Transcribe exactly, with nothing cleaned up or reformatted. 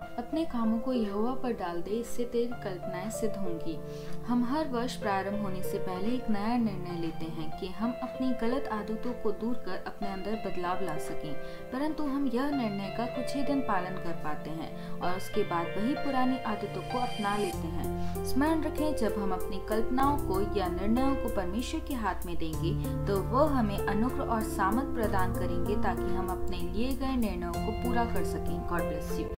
अपने कामों को यहोवा पर डाल दे, इससे तेरी कल्पनाएं सिद्ध होंगी। हम हर वर्ष प्रारंभ होने से पहले एक नया निर्णय लेते हैं कि हम अपनी गलत आदतों को दूर कर अपने अंदर बदलाव ला सकें, परंतु हम यह निर्णय का कुछ ही दिन पालन कर पाते हैं और उसके बाद वही पुरानी आदतों को अपना लेते हैं। स्मरण रखें, जब हम अपनी कल्पनाओं को या निर्णयों को परमेश्वर के हाथ में देंगे तो वह हमें अनुग्रह और सामर्थ प्रदान करेंगे ताकि हम अपने लिए गए निर्णयों को पूरा कर सकें। God bless you.